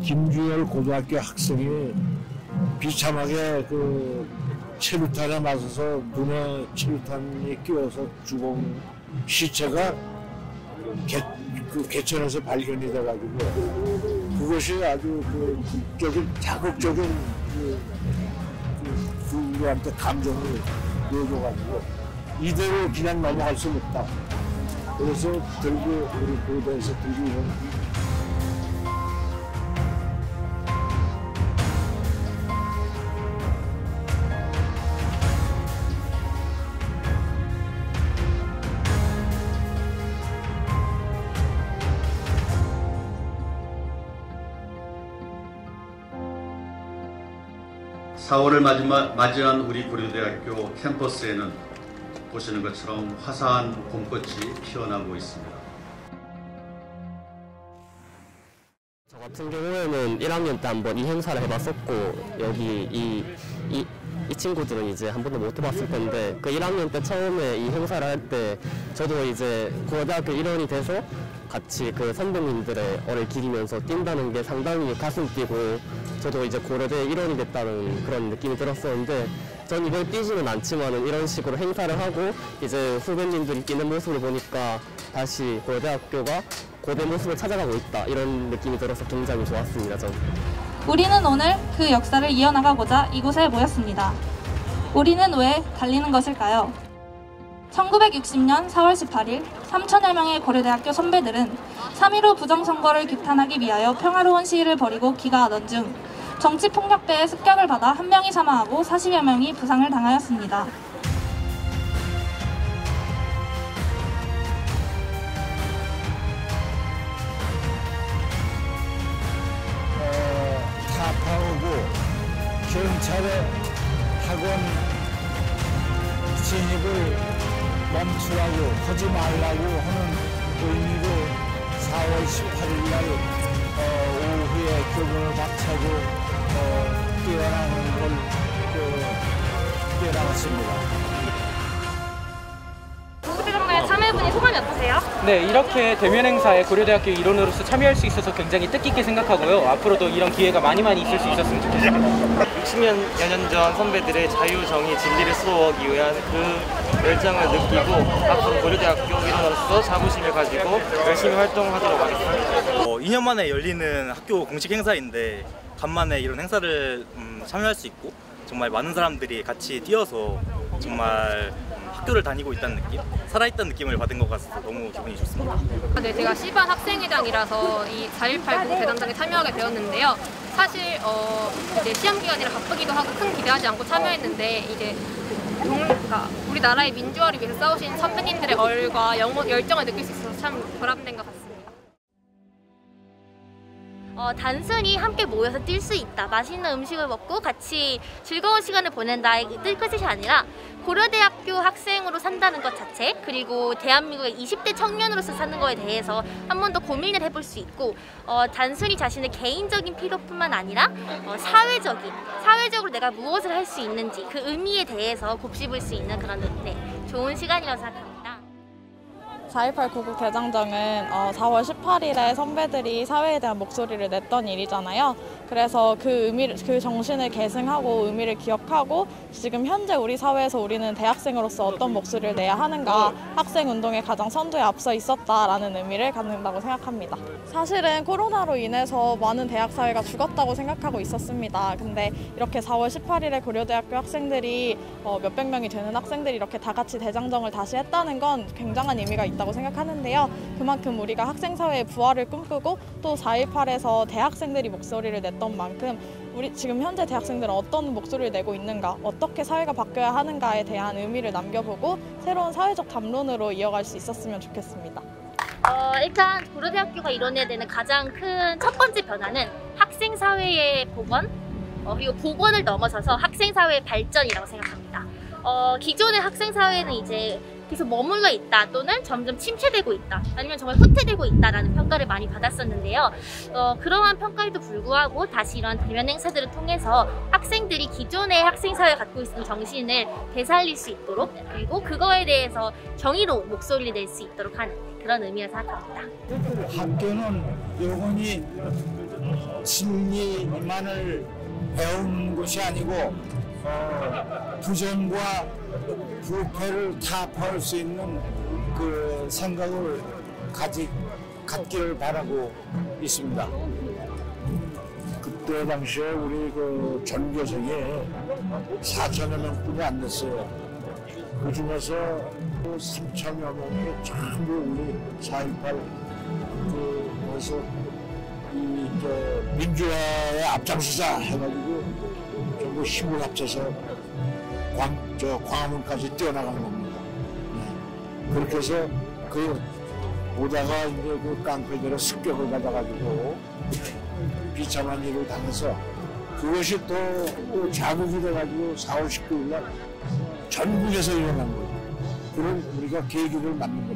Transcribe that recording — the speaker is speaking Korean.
김주열 고등학교 학생이 비참하게 그 체류탄에 맞아서 눈에 체류탄이 끼워서 죽은 시체가 그 개천에서 발견이 돼가지고 그것이 아주 자극적인 우리한테 감정을 보여줘가지고 이대로 그냥 넘어갈 수는 없다. 그래서 들고 우리 보도에서 들고 있는 4월을 맞이한 우리 고려대학교 캠퍼스에는 보시는 것처럼 화사한 봄꽃이 피어나고 있습니다. 저 같은 경우에는 1학년 때 한번 이 행사를 해봤었고, 여기 이 친구들은 이제 한 번도 못 해봤을 텐데, 그 1학년 때 처음에 이 행사를 할 때 저도 이제 고려대학교 일원이 돼서 같이 그 선배님들의 얼을 기리면서 뛴다는 게 상당히 가슴 뛰고, 저도 이제 고려대 일원이 됐다는 그런 느낌이 들었었는데, 전 이번에 뛰지는 않지만은 이런 식으로 행사를 하고 이제 후배님들이 뛰는 모습을 보니까 다시 고려대학교가 고대 모습을 찾아가고 있다, 이런 느낌이 들어서 굉장히 좋았습니다. 저는. 우리는 오늘 그 역사를 이어나가고자 이곳에 모였습니다. 우리는 왜 달리는 것일까요? 1960년 4월 18일 3천여 명의 고려대학교 선배들은 3.15 부정선거를 규탄하기 위하여 평화로운 시위를 벌이고 기가하던 중 정치폭력배의 습격을 받아 1명이 사망하고 40여 명이 부상을 당하였습니다. 타파오고 경찰의 학원 진입을 멈추라고 하지 말라고 하는 의미로 4월 18일 날 오후에 교문을 박차고 뛰어나가는 걸 뛰어나갔습니다. 국제정당에 참여해보니 소감이 어떠세요? 네, 이렇게 대면 행사에 고려대학교 일원으로서 참여할 수 있어서 굉장히 뜻깊게 생각하고요. 앞으로도 이런 기회가 많이 있을 수 있었으면 좋겠습니다. 60여 년 전 선배들의 자유, 정의, 진리를 수호하기 위한 그 열정을 느끼고 앞으로 고려대학교 일원으로서 자부심을 가지고 열심히 활동하도록 하겠습니다. 2년 만에 열리는 학교 공식 행사인데 간만에 이런 행사를 참여할 수 있고 정말 많은 사람들이 같이 뛰어서 정말 학교를 다니고 있다는 느낌? 살아있다는 느낌을 받은 것 같아서 너무 기분이 좋습니다. 네, 제가 C반 학생회장이라서 이 4.18 대장정에 참여하게 되었는데요. 사실 이제 시험 기간이라 바쁘기도 하고 큰 기대하지 않고 참여했는데, 이제 그러니까 우리나라의 민주화를 위해서 싸우신 선배님들의 얼과 열정을 느낄 수 있어서 참 보람된 것 같습니다. 단순히 함께 모여서 뛸 수 있다, 맛있는 음식을 먹고 같이 즐거운 시간을 보낸다의 끝이 아니라 고려대학교 학생으로 산다는 것 자체, 그리고 대한민국의 20대 청년으로서 사는 거에 대해서 한 번 더 고민을 해볼 수 있고, 단순히 자신의 개인적인 필요뿐만 아니라 사회적으로 내가 무엇을 할 수 있는지 그 의미에 대해서 곱씹을 수 있는 그런 좋은 시간이라고 생각합니다. 4.18 구국 대장정은 4월 18일에 선배들이 사회에 대한 목소리를 냈던 일이잖아요. 그래서 그 정신을 계승하고 의미를 기억하고 지금 현재 우리 사회에서 우리는 대학생으로서 어떤 목소리를 내야 하는가, 학생운동의 가장 선두에 앞서 있었다라는 의미를 갖는다고 생각합니다. 사실은 코로나로 인해서 많은 대학 사회가 죽었다고 생각하고 있었습니다. 근데 이렇게 4월 18일에 고려대학교 학생들이 몇백 명이 되는 학생들이 이렇게 다 같이 대장정을 다시 했다는 건 굉장한 의미가 있다고 생각하는데요. 그만큼 우리가 학생사회의 부활을 꿈꾸고 또 4.18에서 대학생들이 목소리를 냈던 만큼 우리 지금 현재 대학생들은 어떤 목소리를 내고 있는가, 어떻게 사회가 바뀌어야 하는가에 대한 의미를 남겨보고 새로운 사회적 담론으로 이어갈 수 있었으면 좋겠습니다. 일단 고려대학교가 이뤄내야 되는 가장 큰 첫 번째 변화는 학생사회의 복원, 그리고 복원을 넘어서서 학생사회의 발전이라고 생각합니다. 기존의 학생사회는 이제 계속 머물러 있다 또는 점점 침체되고 있다 아니면 정말 후퇴되고 있다라는 평가를 많이 받았었는데요. 그러한 평가에도 불구하고 다시 이런 대면 행사들을 통해서 학생들이 기존의 학생사회가 갖고 있는 정신을 되살릴 수 있도록 그리고 그거에 대해서 정의로운 목소리를 낼 수 있도록 하는 그런 의미를 생각합니다. 학교는 영원히 진리만을 배우는 것이 아니고 부정과 부패를 타파할 수 있는 그 생각을 갖기를 바라고 있습니다. 그때 당시에 우리 그 전교생이 4천여 명뿐이 안 됐어요. 그 중에서 3천여 명이 전부 우리 4.18 그래서 민주화에 앞장서자 해가지고 전부 힘을 합쳐서 광화문까지 뛰어나간 겁니다. 네. 그렇게 해서 오다가 이제 그 깡패들의 습격을 받아가지고 비참한 일을 당해서 그것이 또 자극이 돼가지고 4월 19일 날 전국에서 일어난 거예요. 그런 우리가 계기를 만든 거예요.